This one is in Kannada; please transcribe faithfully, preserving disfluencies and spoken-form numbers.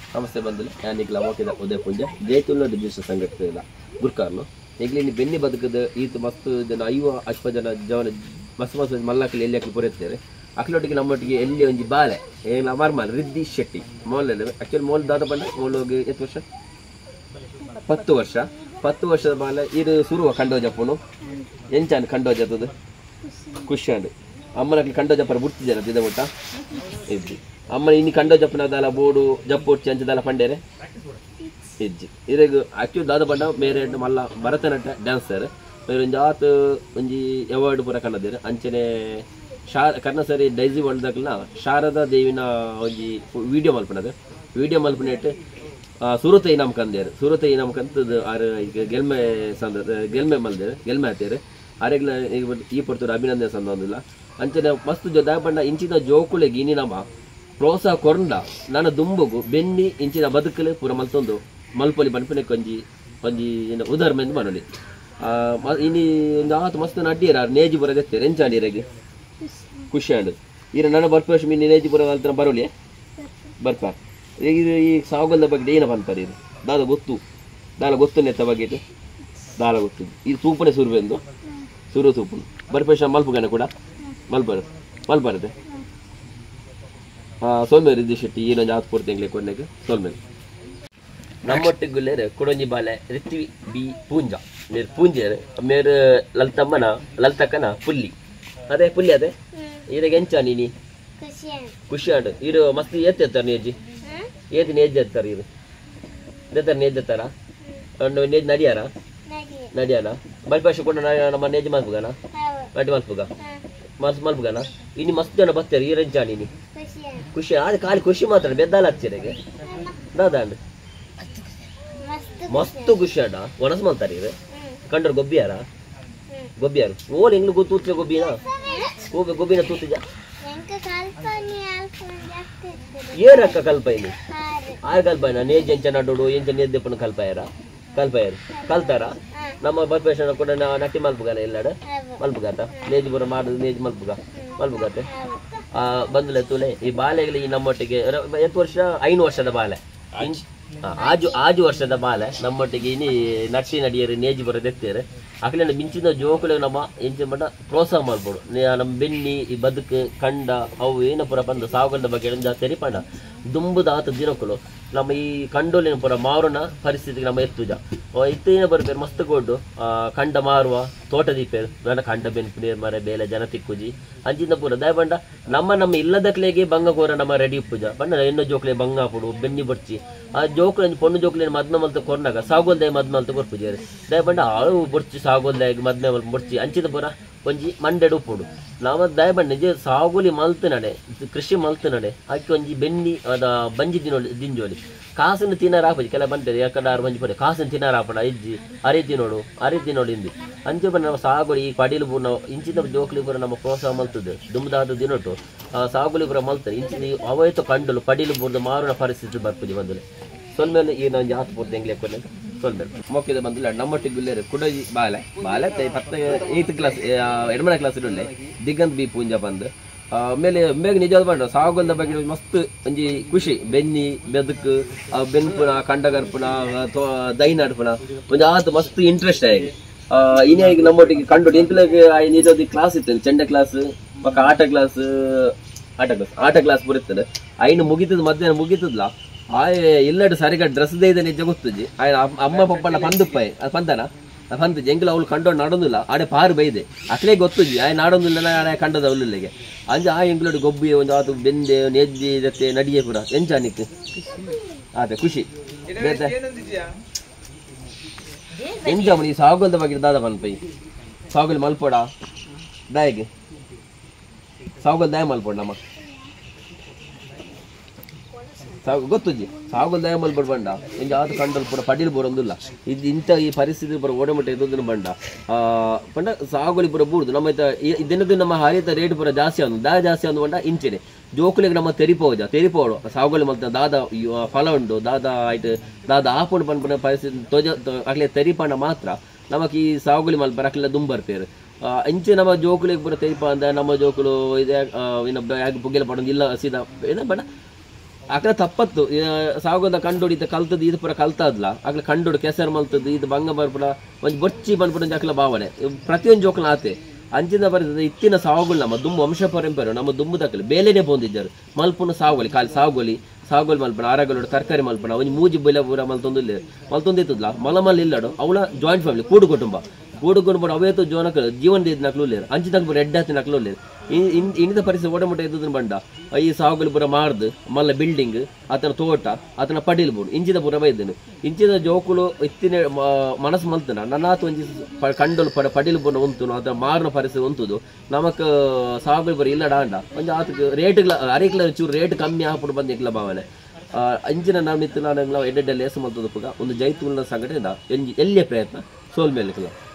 ನಮಸ್ತೆ ಬಂದಿಲ್ಲ ಯಾನಿಕ್ಲ ಮೋಕಿದ ಉದಯ ಪೂಂಜೆ ಜೈತುಲ್ನ ರಿಜಿಸ್ಟರ್ ಸಂಘಟನೆ ಇಲ್ಲ ಗುರ್ಕಾರ್ನು ಈಗಲೇ ನೀ ಬೆನ್ನಿ ಬದುಕದ ಈತ ಮಸ್ತ್ ಜನ ಐವ ಅಲ್ಪ ಜನ ಜವನ ಮಸ್ತ್ ಮಸ್ತ್ ಮಲ್ಲಕ್ಕಲ್ಲಿ ಎಲ್ಲಿ ಹಾಕಿ ಪುರಿಯುತ್ತಾರೆ ಅಕ್ಲೊಟ್ಟಿಗೆ ನಮ್ಮೊಟ್ಟಿಗೆ ಎಲ್ಲಿ ಒಂಜಿ ಬಾಲೆ ಏನು ಮಾರ್ಮಾಲ್ ರಿದ್ದಿ ಶೆಟ್ಟಿ ಮೋಲ್ ಆ್ಯಕ್ಚುಲಿ ಮೋಲ್ ದಾದ ಬಂದ ಮೋಲ್ ಹೋಗಿ ಎಷ್ಟು ವರ್ಷ ಪತ್ತು ವರ್ಷ ಪತ್ತು ವರ್ಷದ ಬಾಲೆ ಇದು ಸುರುವ ಕಂಡೋಜಪ್ಪನು ಎಂಚಾನ್ ಕಂಡೋಜತ್ತದು ಖುಷಿ ಅಂಡು ಅಮ್ಮನಕ್ಕೆ ಕಂಡೋಜಪ್ಪರ ಬುಡ್ತಿದ್ದಾರೆ ದಿದ ಮುಟ್ಟ ಇದ್ದಿ ಅಮ್ಮ ಇನ್ನು ಕಂಡೋಜಪ್ಪನ ದಾಲ ಬೋಡು ಜಪ್ಪೊಚ್ಚಿ ಅಂಚದಾಲ ಪಂಡೇರೆ ಇಜ್ಜಿ ಇದಾಗ ಆ್ಯಕ್ಚುಲಿ ದಾದ ಪಂಡ ಬೇರೆ ಮಲ್ಲ ಭರತನಾಟ್ಯ ಡ್ಯಾನ್ಸರ್ ಬೇರೆ ಒಂದು ಆತು ಒಂಜಿ ಅವಾರ್ಡ್ ಪೂರ ಕಂಡದೇರು ಅಂಚನೆ ಶಾ ಕರ್ಣ ಸರಿ ಡೈಸಿ ಹೊಡೆದಾಗಲ ಶಾರದಾ ದೇವಿನ ಒಂಜಿ ವಿಡಿಯೋ ಮಲ್ಪನದು ವಿಡಿಯೋ ಮಲ್ಪನಿಟ್ಟು ಸುರತೈ ನಮ್ಕಂದೇರು ಸುರತೈ ನಮ್ಕಂತದ್ದು ಆರು ಈಗ ಗೆಲ್ಮೆ ಸಂದ ಗೆಲ್ಮೆ ಮಲ್ದೇರು ಗೆಲ್ಮೆ ಹಾಕ್ತೇರು ಆರೆಗ್ಲ ಈ ಪಡ್ತಾರೆ ಅಭಿನಂದನೆ ಸಂದಿಲ್ಲ ಅಂಚನೆ ಮಸ್ತ್ ಜೊ ದಾಯ ಪಂಡ ಇಂಚಿನ ಜೋಕುಳೆಗೆ ಇನಿ ನಮ್ಮ ಪ್ರೋತ್ಸಾಹ ಕೊರಂಡ ನನ್ನ ದುಂಬುಗು ಬೆನ್ನಿ ಇಂಚಿನ ಬದುಕಲು ಪೂರ ಮಲ್ತೊಂದು ಮಲ್ಪೊಲಿ ಬನ್ಪನೆ ಒಂಜಿ ಒಂಜಿ ಏನು ಉದಾಹರಣೆ ಎಂದು ಮಾಡಲಿ ಇನಿ ಒಂದು ಆತು ಮಸ್ತ್ ಅಡ್ಡಿಯರ ನೇಜಿ ಬರ ತೆತ್ತೇರೆ ಎಂಚಾಡಿಯರಿಗೆ ಖುಷಿ ಆಂಡು ಈಗ ನನ್ನ ಬರ್ಪೇಶ್ ಮೀನು ನೇಜಿಪುರ ಹತ್ರ ಬರೋಲಿ ಬರ್ಪ ಈಗ ಇದು ಈ ಸಾಗಲ್ದ ಬಗ್ಗೆ ಏನಪ್ಪ ಅಂತಾರೆ ಇದು ದಾದ ಗೊತ್ತು ದಾಲ ಗೊತ್ತು ನೆತ್ತ ಬಗ್ಗೆ ಇದು ದಾಲ ಗೊತ್ತು ಇದು ತೂಪನೆ ಸುರುವೆಂದು ಸುರು ತೂಪು ಬರ್ಪೇಶ ಮಲ್ಪುಗನೆ ಕೂಡ ಮಲ್ಪರು ಮಲ್ಪರದೆ ಹಾಂ ಸೋಲ್ಮೇರು ರಿದ್ದಿ ಶೆಟ್ಟಿ ಏನೊಂದು ಆತು ಪೂರ್ತಿ ಎಂಗ್ಲೆ ಕೊನೆಗೆ ಸೋಲ್ಮೇರು ನಮ್ಮೊಟ್ಟಿಗುಲ್ಲೇರು ಕೊಡೊಂಜಿ ಬಾಲೆ ರಿತ್ವಿ ಬಿ ಪೂಂಜ ಮೇರು ಪೂಂಜೇರು ಮೇರು ಲಲಿತಮ್ಮನ ಲಲಿತಕ್ಕನ ಪುಲ್ಲಿ ಅದೇ ಪುಲ್ಲಿ ಅದೇ ಇದಾಗ ಎಂಚ ನೀನಿ ಖುಷಿ ಆಂಡು ಇರು ಮಸ್ತ್ ಏತ್ ಎತ್ತಾರ ನೇಜಿ ಏತಿ ನೇಜ್ ಎತ್ತಾರ ಇರು ಎತ್ತಾರ ನೇಜ್ ಎತ್ತಾರ ಒಂದು ನೇಜ್ ನಡಿಯಾರ ನಡಿಯಾರ ಬಲ್ಪಾಶ ಕೂಡ ನಮ್ಮ ನೇಜ್ ಮಲ್ಪುಗನ ನಡಿ ಮಲ್ಪುಗ ಮಲ್ಸ್ ಮಲ್ಪುಗನ ಇನ್ನು ಮಸ್ತ್ ಜನ ಬರ್ತಾರೆ ಈ ರೆಂಚ ನೀನಿ ಖುಷಿ ಆದ ಖಾಲಿ ಖುಷಿ ಮಾತ್ರ ಬೆದ್ದಾಲ ಹಚ್ಚಿರಗೆ ದಾದಾಂಡು ಮಸ್ತ್ ಖುಷಿ ಆಂಡ ಒಣಸ್ ಮಲ್ತಾರೆ ಇರು ಕಂಡ್ರು ಗೊಬ್ಬಿಯಾರ ಗೊಬ್ಬಿಯಾರು ಓಲ್ ಹೆಂಗ್ಲು ಗೊತ್ತೂತ್ರೆ ಗೊಬ್ಬಿನ ಹೋಗ ಗೊಬ್ಬಿನ ತೂತಿಜ ಏನಕ್ಕ ಕಲ್ಪ ಇಲ್ಲಿ ಆರು ಕಲ್ಪಾಯನ ನೇಜ್ ಎಂಚ ನಡೋಡು ಎಂಚ ನೇದ್ದಪ್ಪನ ಕಲ್ಪಾಯರ ಕಲ್ಪಾಯರು ಕಲ್ತಾರ ನಮ್ಮ ಬರ್ಪೇಶನ ಕೂಡ ನಟ್ಟಿ ಮಲ್ಪುಗಾನ ಎಲ್ಲಾಡ ಮಲ್ಪುಗಾತ ನೇಜ್ ಬರ ಮಾಡುದು ನೇಜ್ ಮಲ್ಪುಗ ಮಲ್ಪುಗಾತೆ ಆ ಬಂದುಲೆ ತುಲೆ ಈ ಬಾಲೆಗಳು ಈ ನಮ್ಮೊಟ್ಟಿಗೆ ಎಷ್ಟು ವರ್ಷ ಐನು ವರ್ಷದ ಬಾಲೆ ಆಜು ಆಜು ವರ್ಷದ ಬಾಲೆ ನಮ್ಮೊಟ್ಟಿಗೆ ಇನಿ ನಟ್ಟಿ ನಡಿಯರು ನೇಜಿ ಬರೋದೆತ್ತೇರೆ ಅಕ್ಲಿಂದ ಮಿಂಚಿನ ಜೋಕುಲೆ ನಮ್ಮ ಎಂಚಿನ ಮಟ್ಟ ಪ್ರೋತ್ಸಾಹ ಮಾಡ್ಬೋದು ನಮ್ಮ ಬೆನ್ನಿ ಈ ಬದುಕು ಕಂಡ ಅವು ಏನು ಪುರ ಬಂದು ಸಾವುಗಲ್ದ ಬಗ್ಗೆ ಜಾಸ್ತಿ ಪಂಡ ದುಂಬುದ ಆತ ದಿನಕ್ಕಳು ನಮ್ಮ ಈ ಕಂಡೋಲಿನ ಪುರ ಮಾರುನ ಪರಿಸ್ಥಿತಿಗೆ ನಮ್ಮ ಎತ್ತುಜ ಇತ್ತೇನ ಬರ್ಬೇರು ಮಸ್ತ್ ಕೊಡ್ಡು ಕಂಡ ಮಾರುವ ತೋಟ ದೀಪೇರು ನನ್ನ ಕಂಡ ಬೆನ್ಪುಡಿಯರ್ ಮರ ಬೇಲೆ ಜನ ತಿಕ್ಕುಜಿ ಅಂಚಿನ ಪೂರ ದಯ ಬಂಡ ನಮ್ಮ ನಮ್ಮ ಇಲ್ಲದಕ್ಲೆಗೆ ಬಂಗ ಕೋರ ನಮ್ಮ ರೆಡಿ ಉಪ್ಪುಜ ಬಣ್ಣ ಎಣ್ಣೆ ಜೋಕ್ಲೆ ಬಂಗ ಹಾಪುಡು ಬೆನ್ನಿ ಬಡ್ಚಿ ಆ ಜೋಕ್ಲೆ ಪೊಣ್ಣು ಜೋಕ್ಲೆ ಮದ್ನ ಮಲ್ತ ಕೊರ್ನಾಗ ಸಾಗೋಲ್ದಾಯ ಮದ್ ಮಲ್ತ ಕೊರ್ಪುಜಾರೆ ದಯ ಬಂಡ ಆಳು ಬಡ್ಚಿ ಸಾಗೋಲ್ದಾಯ ಮದ್ನ ಮಲ್ ಬಡ್ಚಿ ಅಂಚಿನ ಪೂರ ಒಂಜಿ ಮಂಡೆಡು ಉಪ್ಪುಡು ನಾವು ದಯ ಬಂಡ ನಿಜ ಸಾಗುಲಿ ಮಲ್ತು ನಡೆ ಕೃಷಿ ಮಲ್ತು ನಡೆ ಆಕೆ ಒಂಜಿ ಬೆನ್ನಿ ಅದ ಬಂಜಿ ದಿನೋಳಿ ದಿಂಜೋಲಿ ಕಾಸನ್ನು ತಿನ್ನಾರ ಹಾಪಜಿ ಕೆಲ ಬಂಟದೆ ಯಾಕಂಡ ಆರು ಮಂಜಿ ಪಡೆ ಕಾಸನ್ನು ತಿನ್ನಾರ ಹಾಪಡ ಇಜ್ಜಿ ಅರೆ ತಿನ್ನೋಡು ಅರೆ ತಿನ್ನೋಡು ಇಂದು ಅಂಚೆ ಬಂದು ನಾವು ಸಾಗುಲಿ ಈ ಪಡಿಲು ಪೂರ ನಾವು ಇಂಚಿನ ಜೋಕ್ಲಿ ಪೂರ ನಮ್ಮ ಪ್ರೋತ್ಸಾಹ ಮಲ್ತದೆ ದುಮ್ದಾದ ದಿನೊಟ್ಟು ಸಾಗುಲಿ ಪೂರ ಮಲ್ತಾರೆ ಇಂಚಿನ ಅವೈತು ಕಂಡಲು ಪಡಿಲು ಪೂರದ ಮಾರುನ ಪರಿಸ್ಥಿತಿ ಬರ್ಪುಜಿ ಬಂದಲೆ ಸೊಲ್ಮೇಲೆ ಈ ನಾನು ಜಾಸ್ತಿ ಪೂರ್ತಿ ಎಂಗ್ಲೆ ಕೊನೆ ಸೊಲ್ಮೇಲೆ ಮೊಕ್ಕಿದ ಬಂದಿಲ್ಲ ನಮ್ಮೊಟ್ಟಿಗೆ ಗುಲ್ಲೇರು ಕುಡಜಿ ಬಾಲೆ ಬಾಲೆ ಪತ್ತ ಏಯ್ತ್ ಕ್ಲಾಸ್ ಎರಡನೇ ಕ್ಲಾಸ್ ಇಡಲೆ ದಿಗಂತ್ ಬಿ ಪೂಂಜ ಬಂದು ಆಮೇಲೆ ಮೇಗ ನಿಜವಾದ ಬಂಡ ಸಾಗುಲ್ದ ಬಗ್ಗೆ ಮಸ್ತ್ ಒಂಜಿ ಖುಷಿ ಬೆನ್ನಿ ಬೆದಕು ಬೆನ್ಪುನ ಕಂಡಗರ್ಪುನ ದೈನಾಡ್ಪುನ ಒಂದು ಆತು ಮಸ್ತ್ ಇಂಟ್ರೆಸ್ಟ್ ಆಗಿ ಇನಿ ಈಗ ನಮ್ಮೊಟ್ಟಿಗೆ ಕಂಡು ಎಂಕ್ಲೆಗೆ ನಿಜವಾದ ಕ್ಲಾಸ್ ಇರ್ತದೆ ಚೆಂಡ ಕ್ಲಾಸ್ ಪಕ್ಕ ಆಟ ಕ್ಲಾಸ್ ಆಟ ಕ್ಲಾಸ್ ಆಟ ಕ್ಲಾಸ್ ಬರುತ್ತದೆ ಐನು ಮುಗಿತದ ಮಧ್ಯಾಹ್ನ ಮುಗಿತದ್ಲ ಆಯ್ ಎಲ್ಲಡು ಸರಿಗ ಡ್ರೆಸ್ ದೈದ ನಿಜ ಗೊತ್ತುಜಿ ಆಯ್ನ ಅಮ್ಮ ಪಪ್ಪನ ಪಂದುಪ್ಪಾಯ್ ಅದು ಪಂದನ ಪಂತ ಜಂಗ್ಲ ಅವ್ಳು ಕಂಡೋಡು ನಾಡೊಂದಿಲ್ಲ ಆಡೆ ಪಾರು ಬೈದೆ ಅಕ್ಲೇ ಗೊತ್ತುಜಿ ಆಯ್ ನಾಡೊಂದಿಲ್ಲ ಆಡೆ ಕಂಡದ ಅವಳಿಗೆ ಅಂಜ ಆ ಎಂಗ್ಲೋಡು ಗೊಬ್ಬಿ ಒಂದು ಆತು ಬೆಂದೆ ನೆಜ್ಜಿ ಜೊತೆ ನಡಿಯೇ ಪುರ ಎಂಚಾನಿಕ್ ಅದೇ ಖುಷಿ ಎಂಜಾಮಣಿ ಸಾಗುಲ್ದ ಬಗ್ಗೆ ದಾದ ಪನ್ಪೈ ಸಾಗುಲ್ ಮಲ್ಪೋಡ ದಾಯಿಗೆ ಸಾಗುಲ್ ದಾಯ ಮಲ್ಪೋಡ ನಮ್ಮ ಸಾಗು ಗೊತ್ತುಜಿ ಸಾಗುಲ್ ದಯ ಮಲ್ ಬಂಡ ಇಂಜ ಆತ ಕಂಡಲ್ ಪೂರ ಪಡಿಲ್ ಬರೋದಿಲ್ಲ ಇದು ಇಂಥ ಈ ಪರಿಸ್ಥಿತಿ ಪೂರ ಓಡಮಟ್ಟ ಇದೊಂದು ಬಂಡ ಪಂಡ ಸಾಗುಲಿ ಪೂರ ಬೂಡುದು ನಮ್ಮ ದಿನದ ನಮ್ಮ ಹರಿತ ರೇಟ್ ಪೂರ ಜಾಸ್ತಿ ಆದ ದಾ ಜಾಸ್ತಿ ಆದ ಬಂಡ ಇಂಚಿನೆ ಜೋಕುಲಿಗೆ ನಮ್ಮ ತೆರಿಪೋಜ ತೆರಿಪೋಡು ಸಾಗುಲಿ ಮಲ್ತ ದಾದ ಫಲ ಉಂಡು ದಾದ ಆಯ್ತು ದಾದ ಆಪುಂಡು ಪನ್ಪನ ಪರಿಸ್ಥಿತಿ ತೋಜ ಆಗ್ಲೇ ತೆರಿಪಂಡ ಮಾತ್ರ ನಮಕ್ ಈ ಸಾಗುಲಿ ಮಲ್ಪರ ಅಕ್ಲೆಲ್ಲ ದುಂಬರ್ಪೇರು ಇಂಚೆ ನಮ್ಮ ಜೋಕುಲಿಗೆ ಪೂರ ತೆರಿಪ ಅಂದ ನಮ್ಮ ಜೋಕುಲು ಇದೇ ಇನ್ನೊಬ್ಬ ಯಾಕೆ ಪುಗ್ಗೆಲ್ಲ ಪಡೋದು ಇಲ್ಲ ಸೀದಾ ಏನ ಬಡ ಅಕ್ಲ ತಪ್ಪತ್ತು ಸಾಗೋದ ಕಂಡೋಡಿದ ಕಲ್ತದ್ದು ಇದು ಪುರ ಕಲ್ತದ್ಲ ಅಕ್ಲ ಕಂಡೋಡು ಕೆಸರು ಮಲ್ತದ್ದು ಇದು ಬಂಗ ಬರ್ಪುರ ಒಂದು ಬೊಚ್ಚಿ ಬಂದ್ಬಿಟ್ಟು ಅಕ್ಲ ಭಾವನೆ ಪ್ರತಿಯೊಂದು ಜೋಕ್ಲ ಆತೆ ಅಂಚಿನ ಬರ್ತದೆ ಇತ್ತಿನ ಸಾವುಗಳು ನಮ್ಮ ದುಮ್ಮು ವಂಶ ಪರಂಪರೆ ನಮ್ಮ ದುಮ್ಮದಕ್ಕಲಿ ಬೇಲೆನೆ ಬಂದಿದ್ದಾರೆ ಮಲ್ಪುನ ಸಾವುಗಳು ಖಾಲಿ ಸಾವುಗೋಲಿ ಸಾಗುಲ್ ಮಲ್ಪನ ಆರಗಲೋಡು ತರಕಾರಿ ಮಲ್ಪನ ಒಂದು ಮೂಜಿ ಬೆಲ ಪೂರ ಮಲ್ತೊಂದಿಲ್ಲ ಮಲ್ತೊಂದಿತ್ತದ್ಲ ಮಲಮಲ್ ಇಲ್ಲಡು ಅವಳ ಜಾಯಿಂಟ್ ಫ್ಯಾಮಿಲಿ ಕೂಡು ಕುಟುಂಬ ಕೂಡು ಕುಟುಂಬ ಅವೇತು ಜೋನಕ ಜೀವನ ನಕ್ಲು ಲೇರು ಅಂಚಿ ತಕ್ಕ ರೆಡ್ ಹಾಕಿ ನಕ್ಲು ಲೇರು ಇನ್ನಿದ ಪರಿಸ್ಥಿತಿ ಓಡಮುಟ ಎದ್ದು ಬಂಡ ಈ ಸಾಗುಲ್ ಪುರ ಮಾರ್ದು ಮಲ್ಲ ಬಿಲ್ಡಿಂಗ್ ಆತನ ತೋಟ ಆತನ ಪಡಿಲ್ ಬೋಡು ಇಂಚಿದ ಪುರ ಬೈದನು ಇಂಚಿದ ಜೋಕುಲು ಇತ್ತಿನ ಮನಸ್ಸು ಮಲ್ತನ ನನ್ನಾತು ಒಂಜಿ ಕಂಡಲು ಪಡ ಪಡಿಲ್ ಬೋನ ಉಂಟು ಆತನ ಮಾರಿನ ಪರಿಸ್ಥಿತಿ ಉಂಟುದು ನಮಕ್ ಸಾಗುಲ್ ಪುರ ಇಲ್ಲ ಡಾಂಡ ಒಂದು ಆತಕ್ಕೆ ರೇಟ್ಗಳ ಅರಿಕ್ಲ ಚೂರು ರೇಟ್ ಕಮ್ಮಿ ಆಗ್ಬಿಟ್ಟು ಬಂದಿಕ್ಲ ಭಾವನೆ ಅಂಚಿನ ನಾವು ನಿತ್ತು ನಾನು ಎಡ್ಡೆಡ್ಡೆ ಲೇಸ ಮಲ್ತದಪ್ಪಗ ಒಂದು ಜೈತುಲ್ನ ಸಂಘಟನೆ ಎಲ್ಲಿಯ ಪ್ರಯತ್ನ ಸೋಲ್ ಮೇಲೆ